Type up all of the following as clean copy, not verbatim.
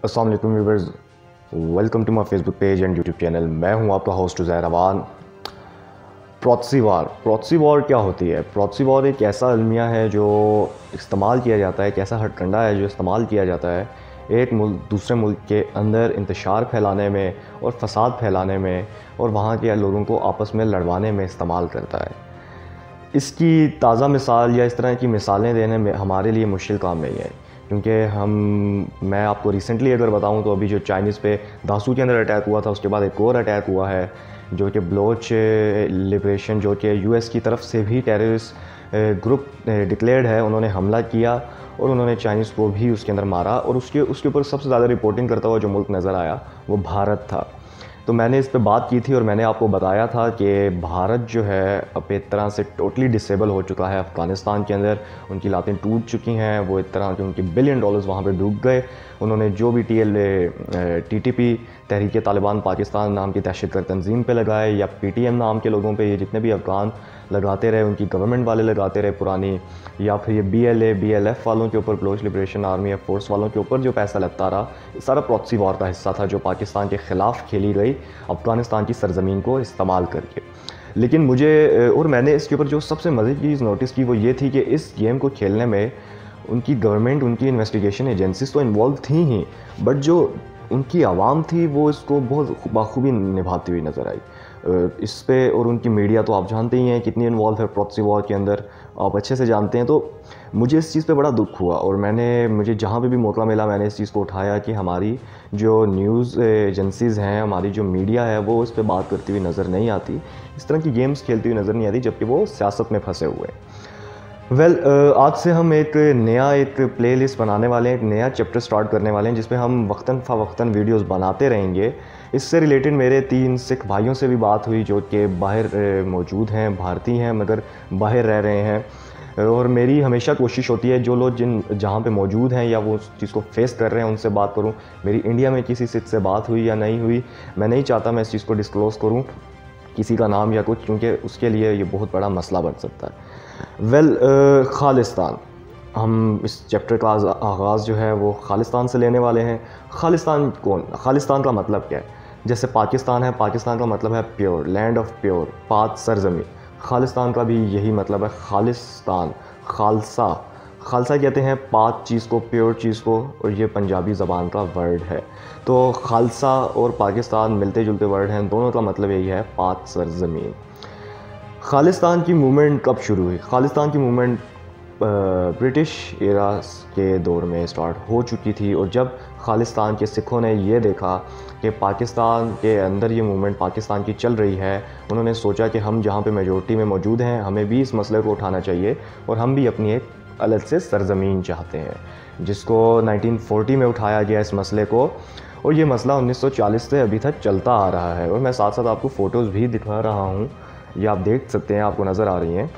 अस्सलाम वालेकुम viewers, welcome to my Facebook page and YouTube channel. मैं हूं आपका host Uzair Awan. Proxy war क्या होती है? प्रॉक्सी वॉर एक ऐसा अलमिया है जो इस्तेमाल किया जाता है, एक ऐसा हथकंडा है जो इस्तेमाल किया जाता है एक मुल्क दूसरे मुल्क के अंदर इंतशार फैलाने में और फसाद फैलाने में और वहाँ के लोगों को आपस में लड़वाने में इस्तेमाल करता है। इसकी ताज़ा मिसाल या इस तरह की मिसालें देने में हमारे लिए मुश्किल काम नहीं है, क्योंकि मैं आपको रिसेंटली अगर बताऊं तो अभी जो चाइनीज़ पे दासू के अंदर अटैक हुआ था, उसके बाद एक और अटैक हुआ है जो कि बलोच लिबरेशन, जो कि यूएस की तरफ से भी टेररिस्ट ग्रुप डिक्लेयर्ड है, उन्होंने हमला किया और उन्होंने चाइनीज़ को भी उसके अंदर मारा। और उसके ऊपर सबसे ज़्यादा रिपोर्टिंग करता हुआ जो मुल्क नज़र आया वो भारत था। तो मैंने इस पे बात की थी और मैंने आपको बताया था कि भारत जो है अब एक तरह से टोटली डिसेबल हो चुका है अफ़गानिस्तान के अंदर। उनकी लातें टूट चुकी हैं, वो एक तरह के उनके बिलियन डॉलर्स वहाँ पे डूब गए। उन्होंने जो भी TTP तहरीक तालिबान पाकिस्तान नाम की दहशतगर्द तंजीम पे लगाए या PTM नाम के लोगों पे, ये जितने भी अफ़गान लगाते रहे, उनकी गवर्नमेंट वाले लगाते रहे पुरानी, या फिर ये BLF वालों के ऊपर, Baloch Liberation Army of force वालों के ऊपर जो पैसा लगता रहा, ये सारा प्रॉक्सी वॉर का हिस्सा था जो पाकिस्तान के ख़िलाफ़ खेली गई अफ़गानिस्तान की सरज़मीन को इस्तेमाल करके। लेकिन मैंने इसके ऊपर जो सबसे मज़े की चीज़ नोटिस की वो ये थी कि इस गेम को खेलने में उनकी गवर्नमेंट, उनकी इन्वेस्टिगेशन एजेंसीज तो इन्वॉल्व थी ही, बट जो उनकी आवाम थी वो इसको बहुत बाखूबी निभाती हुई नज़र आई इस पे। और उनकी मीडिया तो आप जानते ही हैं कितनी इन्वॉल्व है प्रॉक्सी वॉर के अंदर, आप अच्छे से जानते हैं। तो मुझे इस चीज़ पे बड़ा दुख हुआ और मुझे जहाँ पे भी मौका मिला मैंने इस चीज़ को उठाया कि हमारी जो न्यूज़ एजेंसीज़ हैं, हमारी जो मीडिया है, वो इस पे बात करती हुई नज़र नहीं आती, इस तरह की गेम्स खेलती हुई नज़र नहीं आती, जबकि वो सियासत में फंसे हुए हैं। आज से हम एक प्लेलिस्ट बनाने वाले हैं, एक नया चैप्टर स्टार्ट करने वाले हैं जिसमें हम वक्तन फ़वक्तन वीडियोस बनाते रहेंगे। इससे रिलेटेड मेरे 3 सिख भाइयों से भी बात हुई जो कि बाहर मौजूद हैं, भारतीय हैं मगर बाहर रह रहे हैं। और मेरी हमेशा कोशिश होती है जो लोग जहाँ पे मौजूद हैं या वो उस चीज़ को फेस कर रहे हैं उनसे बात करूँ। मेरी इंडिया में किसी सिख से बात हुई या नहीं हुई, मैं नहीं चाहता मैं इस चीज़ को डिस्क्लोज़ करूँ, किसी का नाम या कुछ, क्योंकि उसके लिए ये बहुत बड़ा मसला बन सकता है। खालिस्तान, हम इस चैप्टर का आगाज़ जो है वो खालिस्तान से लेने वाले हैं। खालिस्तान का मतलब क्या है? जैसे पाकिस्तान है, पाकिस्तान का मतलब है प्योर, लैंड ऑफ प्योर, पाक सरजमी। खालिस्तान का भी यही मतलब है, खालिस्तान, खालसा कहते हैं पाक चीज़ को, प्योर चीज़ को, और ये पंजाबी ज़बान का वर्ड है। तो खालसा और पाकिस्तान मिलते जुलते वर्ड हैं, दोनों का मतलब यही है पाक सरजमीन। खालिस्तान की मूवमेंट कब शुरू हुई? खालिस्तान की मूवमेंट ब्रिटिश एरा के दौर में स्टार्ट हो चुकी थी, और जब खालिस्तान के सिखों ने ये देखा कि पाकिस्तान के अंदर ये मूवमेंट पाकिस्तान की चल रही है, उन्होंने सोचा कि हम जहाँ पे मेजॉरिटी में मौजूद हैं, हमें भी इस मसले को उठाना चाहिए और हम भी अपनी एक अलग से सरज़मीन चाहते हैं, जिसको 1940 में उठाया गया इस मसले को। और ये मसला 1940 से अभी तक चलता आ रहा है। और मैं साथ साथ आपको फ़ोटोज़ भी दिखा रहा हूँ, ये आप देख सकते हैं, आपको नज़र आ रही हैं।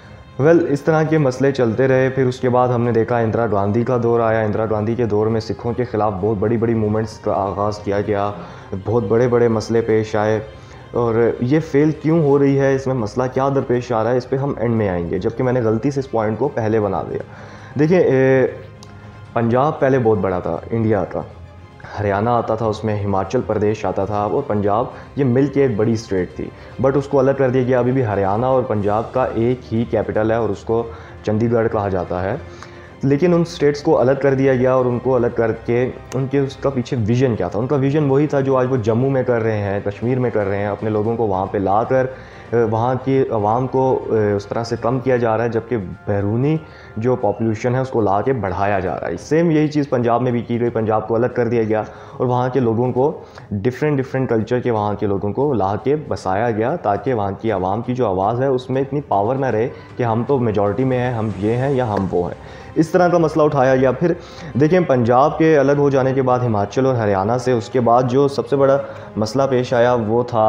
इस तरह के मसले चलते रहे। फिर उसके बाद हमने देखा इंदिरा गांधी का दौर आया। इंदिरा गांधी के दौर में सिखों के ख़िलाफ़ बहुत बड़ी बड़ी मूवमेंट्स का आगाज़ किया गया, बहुत बड़े बड़े मसले पेश आए। और ये फ़ेल क्यों हो रही है, इसमें मसला क्या दरपेश आ रहा है, इस पर हम एंड में आएंगे, जबकि मैंने गलती से इस पॉइंट को पहले बना दिया। देखिए, पंजाब पहले बहुत बड़ा था इंडिया का, हरियाणा आता था, उसमें हिमाचल प्रदेश आता था, और पंजाब ये मिल के एक बड़ी स्टेट थी, बट उसको अलग कर दिया गया। अभी भी हरियाणा और पंजाब का एक ही कैपिटल है और उसको चंडीगढ़ कहा जाता है। लेकिन उन स्टेट्स को अलग कर दिया गया, और उनको अलग करके उसका पीछे विज़न क्या था? उनका विज़न वही था जो आज वो जम्मू में कर रहे हैं, कश्मीर में कर रहे हैं, अपने लोगों को वहाँ पे लाकर वहाँ की आवाम को उस तरह से कम किया जा रहा है, जबकि बैरूनी जो पॉपुलेशन है उसको ला के बढ़ाया जा रहा है। सेम यही चीज़ पंजाब में भी की गई। पंजाब को अलग कर दिया गया और वहाँ के लोगों को डिफरेंट कल्चर के वहाँ के लोगों को ला के बसाया गया, ताकि वहाँ की आवाम की जो आवाज़ है उसमें इतनी पावर ना रहे कि हम तो मेजॉरिटी में हैं, हम ये हैं या हम वो हैं। इस तरह का मसला उठाया गया। फिर देखें, पंजाब के अलग हो जाने के बाद हिमाचल और हरियाणा से, उसके बाद जो सबसे बड़ा मसला पेश आया वो था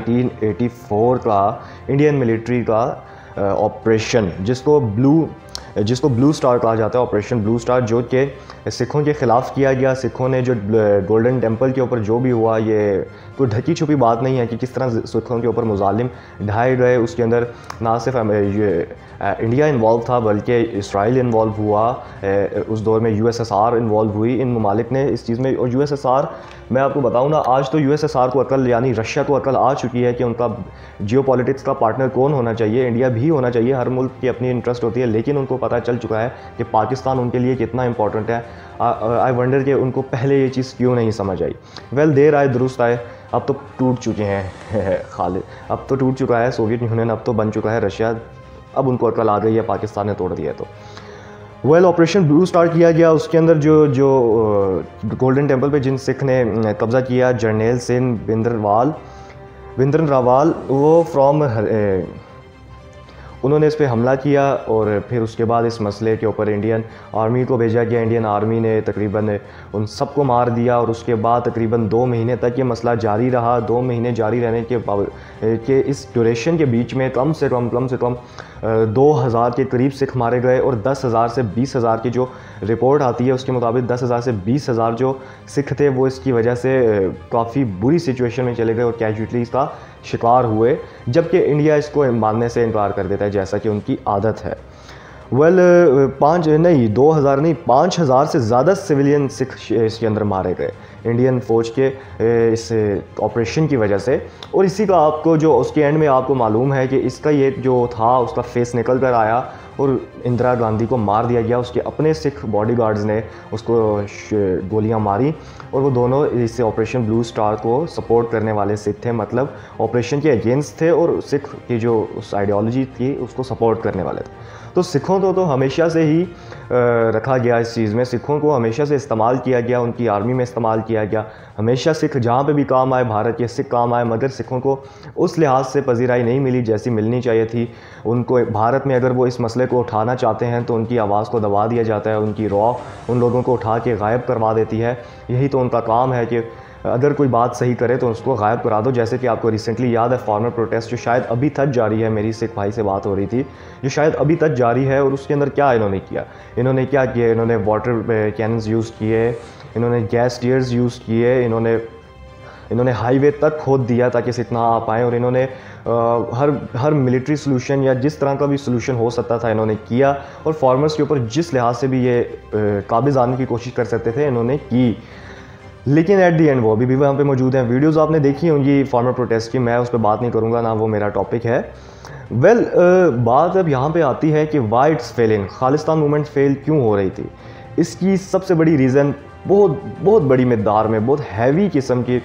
1984 का इंडियन मिलिट्री का ऑपरेशन, जिसको जिसको ब्लू स्टार कहा जाता है, ऑपरेशन ब्लू स्टार, जो कि सिखों के ख़िलाफ़ किया गया। सिखों ने जो गोल्डन टेम्पल के ऊपर जो भी हुआ, ये कोई ढकी छुपी बात नहीं है कि किस तरह सिखों के ऊपर मुजालिम ढाए गए। उसके अंदर ना सिर्फ इंडिया इन्वॉल्व था बल्कि इसराइल इन्वॉल्व हुआ, उस दौर में USSR इन्वॉल्व हुई। इन ममालिक ने इस चीज़ में, और USSR, मैं आपको बताऊं ना, आज तो USSR को अकल, यानी रशिया को अकल आ चुकी है कि उनका जियोपॉलिटिक्स का पार्टनर कौन होना चाहिए। इंडिया भी होना चाहिए, हर मुल्क की अपनी इंटरेस्ट होती है, लेकिन उनको पता चल चुका है कि पाकिस्तान उनके लिए कितना इंपॉर्टेंट है। आई वंडर कि उनको पहले ये चीज़ क्यों नहीं समझ आई। वेल, देर आए दुरुस्त आए, अब तो टूट चुके हैं खालिद, अब तो टूट चुका है सोवियत यूनियन, अब तो बन चुका है रशिया, अब उनको अकल आ गई है, पाकिस्तान ने तोड़ दिया है। तो ऑपरेशन ब्लू स्टार किया गया। उसके अंदर जो गोल्डन टेम्पल पे जिन सिख ने कब्ज़ा किया, जर्नैल सिंह भिंद्रनवाला, वो फ्रॉम उन्होंने इस पर हमला किया, और फिर उसके बाद इस मसले के ऊपर इंडियन आर्मी को भेजा गया। इंडियन आर्मी ने तकरीबन उन सबको मार दिया, और उसके बाद तकरीबन 2 महीने तक ये मसला जारी रहा। 2 महीने जारी रहने के इस ड्यूरेशन के बीच में कम से कम 2000 के करीब सिख मारे गए, और 10,000 से 20,000 की जो रिपोर्ट आती है उसके मुताबिक 10,000 से 20,000 जो सिख थे वो इसकी वजह से काफ़ी बुरी सिचुएशन में चले गए और कैजुअलिटीज़ का शिकार हुए, जबकि इंडिया इसको मानने से इनकार कर देता है जैसा कि उनकी आदत है। 5,000 से ज़्यादा सिविलियन सिख इसके अंदर मारे गए इंडियन फ़ौज के इस ऑपरेशन की वजह से। और इसी का आपको जो उसके एंड में आपको मालूम है कि इसका ये जो था उसका फेस निकल कर आया और इंदिरा गांधी को मार दिया गया। उसके अपने सिख बॉडीगार्ड्स ने उसको गोलियां मारी, और वो दोनों इस ऑपरेशन ब्लू स्टार को सपोर्ट करने वाले सिख थे, मतलब ऑपरेशन के अगेंस्ट थे और सिख की जो उस आइडियोलॉजी थी उसको सपोर्ट करने वाले थे। तो सिखों को तो हमेशा से ही रखा गया इस चीज़ में, सिखों को हमेशा से इस्तेमाल किया गया, उनकी आर्मी में इस्तेमाल किया गया। हमेशा सिख जहाँ पे भी काम आए, भारत के सिख काम आए, मगर सिखों को उस लिहाज से पजीराई नहीं मिली जैसी मिलनी चाहिए थी उनको। भारत में अगर वो इस मसले को उठाना चाहते हैं तो उनकी आवाज़ को दबा दिया जाता है, उनकी रॉ उन लोगों को उठा के गायब करवा देती है। यही तो उनका काम है कि अगर कोई बात सही करे तो उसको गायब करा दो। जैसे कि आपको रिसेंटली याद है फार्मर प्रोटेस्ट जो शायद अभी तक जारी है, मेरी सिख भाई से बात हो रही थी, जो शायद अभी तक जारी है, और उसके अंदर क्या इन्होंने किया, इन्होंने वाटर कैनन्स यूज़ किए, इन्होंने गैस टीयर्स यूज़ किए, इन्होंने हाईवे तक खोद दिया ताकि सिख ना आ पाएँ, और इन्होंने हर मिलिट्री सोल्यूशन या जिस तरह का भी सोल्यूशन हो सकता था इन्होंने किया, और फार्मर्स के ऊपर जिस लिहाज से भी ये काबिज़ आने की कोशिश कर सकते थे इन्होंने की। लेकिन एट दी एंड वो अभी भी वहाँ पे मौजूद हैं। वीडियोस आपने देखी होंगी फार्मर प्रोटेस्ट की, मैं उस पर बात नहीं करूँगा, ना वो मेरा टॉपिक है। बात अब यहाँ पे आती है कि why it's failing, Khalistan movement fail क्यों हो रही थी। इसकी सबसे बड़ी रीज़न बहुत बड़ी मिक़दार में, बहुत हैवी किस्म की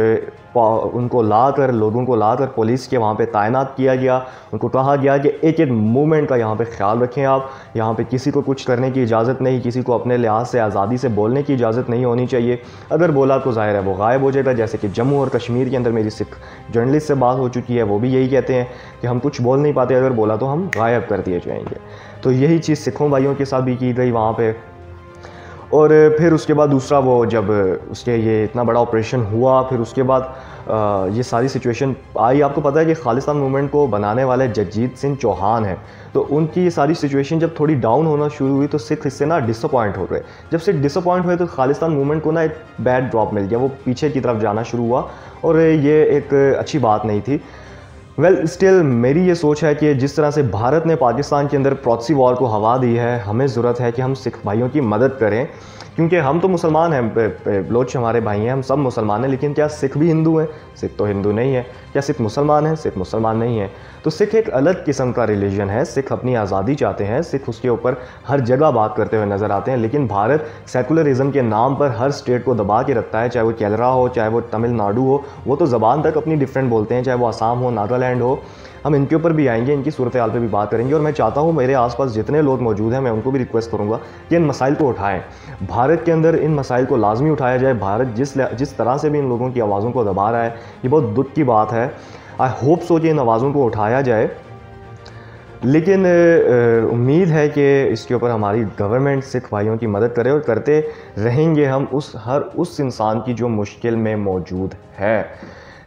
उनको लोगों को लाकर पुलिस के वहाँ पे तैनात किया गया। उनको कहा गया कि एक मूवमेंट का यहाँ पे ख्याल रखें आप, यहाँ पे किसी को कुछ करने की इजाज़त नहीं, किसी को अपने लिहाज से आज़ादी से बोलने की इजाज़त नहीं होनी चाहिए। अगर बोला तो ज़ाहिर है वो गायब हो जाएगा। जैसे कि जम्मू और कश्मीर के अंदर मेरी सिख जर्नलिस्ट से बात हो चुकी है, वो भी यही कहते हैं कि हम कुछ बोल नहीं पाते, अगर बोला तो हम गायब कर दिए जाएंगे। तो यही चीज़ सिखों भाइयों के साथ भी की गई वहाँ पर। और फिर उसके बाद दूसरा वो जब उसके ये इतना बड़ा ऑपरेशन हुआ, फिर उसके बाद ये सारी सिचुएशन आई। आपको पता है कि खालिस्तान मूवमेंट को बनाने वाले जगजीत सिंह चौहान हैं, तो उनकी ये सारी सिचुएशन जब थोड़ी डाउन होना शुरू हुई तो सिख इससे ना डिसअपॉइंट हो गए। जब सिख डिसअपॉइंट हुए तो खालिस्तान मूवमेंट को ना एक बैड ड्रॉप मिल गया, वो पीछे की तरफ जाना शुरू हुआ, और ये एक अच्छी बात नहीं थी। स्टिल मेरी ये सोच है कि जिस तरह से भारत ने पाकिस्तान के अंदर प्रॉक्सी वॉर को हवा दी है, हमें ज़रूरत है कि हम सिख भाइयों की मदद करें, क्योंकि हम तो मुसलमान हैं, लोच हमारे भाई हैं, हम सब मुसलमान हैं। लेकिन क्या सिख भी हिंदू हैं? सिख तो हिंदू नहीं है। क्या सिख मुसलमान हैं? सिख मुसलमान नहीं है। तो सिख एक अलग किस्म का रिलीजन है। सिख अपनी आज़ादी चाहते हैं, सिख उसके ऊपर हर जगह बात करते हुए नज़र आते हैं। लेकिन भारत सेकुलरिज्म के नाम पर हर स्टेट को दबा के रखता है, चाहे वो केरला हो, चाहे वो तमिलनाडु हो। वो तो ज़बान तक अपनी डिफरेंट बोलते हैं, चाहे वो आसाम हो, नागालैंड हो। हम इनके ऊपर भी आएंगे, इनकी सूरत हाल पे भी बात करेंगे। और मैं चाहता हूँ मेरे आसपास जितने लोग मौजूद हैं मैं उनको भी रिक्वेस्ट करूँगा कि इन मसाइल को उठाएं। भारत के अंदर इन मसाइल को लाजमी उठाया जाए। भारत जिस तरह से भी इन लोगों की आवाज़ों को दबा रहा है, ये बहुत दुख की बात है। आई होप सो कि इन आवाज़ों को उठाया जाए। लेकिन उम्मीद है कि इसके ऊपर हमारी गवर्नमेंट सिख भाइयों की मदद करे, और करते रहेंगे हम हर उस इंसान की जो मुश्किल में मौजूद है।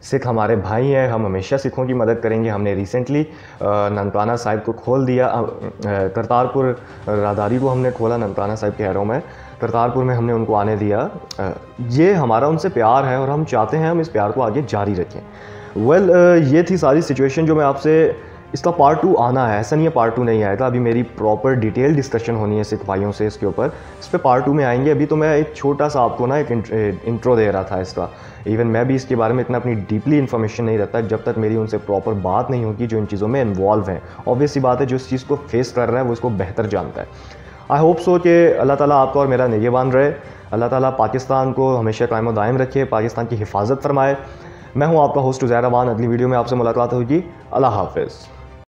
सिख हमारे भाई हैं, हम हमेशा सिखों की मदद करेंगे। हमने रिसेंटली ननकाना साहिब को खोल दिया, करतारपुर राहदारी को हमने खोला ननकाना साहिब के हैरों में, करतारपुर में हमने उनको आने दिया। ये हमारा उनसे प्यार है और हम चाहते हैं हम इस प्यार को आगे जारी रखें। ये थी सारी सिचुएशन जो मैं आपसे, इसका पार्ट 2 आना है, ऐसा नहीं है पार्ट 2 नहीं आएगा। अभी मेरी प्रॉपर डिटेल डिस्कशन होनी है सिख भाइयों से इसके ऊपर, इस पर पार्ट 2 में आएंगे। अभी तो मैं एक छोटा सा आपको ना एक इंट्रो दे रहा था इसका। इवन मैं भी इसके बारे में इतना अपनी डीपली इन्फॉर्मेशन नहीं रहता जब तक मेरी उनसे प्रॉपर बात नहीं होगी जो इन चीज़ों में इन्वॉल्व हैं। ऑब्वियस सी बात है, जो इस चीज़ को फेस कर रहा है वो इसको बेहतर जानता है। आई होप सो कि अल्लाह ताला आपका और मेरा निगहबान रहे। अल्लाह ताला पाकिस्तान को हमेशा कायम व दायम रखे, पाकिस्तान की हिफाजत फरमाए। मैं हूँ आपका होस्ट उज़ैर अमान। अगली वीडियो में आपसे मुलाकात होगी। अल्लाह हाफ़िज़।